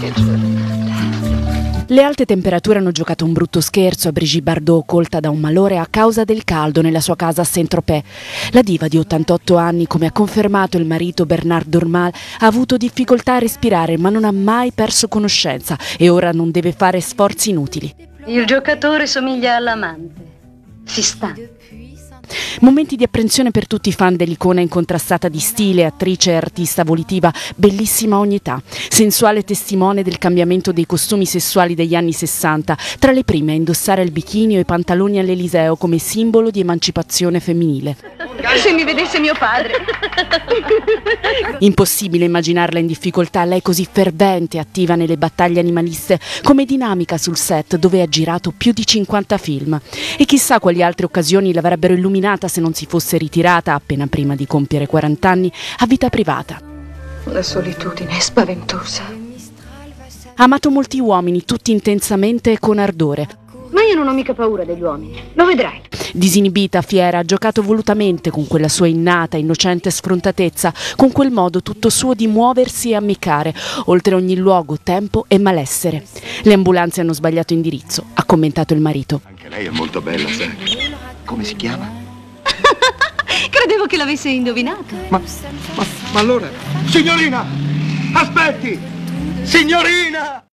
Le alte temperature hanno giocato un brutto scherzo a Brigitte Bardot, colta da un malore a causa del caldo nella sua casa a Saint-Tropez. La diva di 88 anni, come ha confermato il marito Bernard Dormal, ha avuto difficoltà a respirare ma non ha mai perso conoscenza e ora non deve fare sforzi inutili. Il giocatore somiglia all'amante. Si sta. Momenti di apprensione per tutti i fan dell'icona incontrastata di stile, attrice e artista volitiva, bellissima a ogni età, sensuale testimone del cambiamento dei costumi sessuali degli anni 60, tra le prime a indossare il bikini o i pantaloni all'Eliseo come simbolo di emancipazione femminile. Se mi vedesse mio padre. Impossibile immaginarla in difficoltà, lei così fervente e attiva nelle battaglie animaliste, come dinamica sul set dove ha girato più di 50 film. E chissà quali altre occasioni l'avrebbero illuminata se non si fosse ritirata, appena prima di compiere 40 anni, a vita privata. La solitudine è spaventosa. Ha amato molti uomini, tutti intensamente e con ardore. Ma io non ho mica paura degli uomini, lo vedrai. Disinibita, fiera, ha giocato volutamente con quella sua innata, innocente sfrontatezza, con quel modo tutto suo di muoversi e ammiccare, oltre ogni luogo, tempo e malessere. Le ambulanze hanno sbagliato indirizzo, ha commentato il marito. Anche lei è molto bella, sai. Come si chiama? Credevo che l'avesse indovinato. Ma allora... Signorina! Aspetti! Signorina!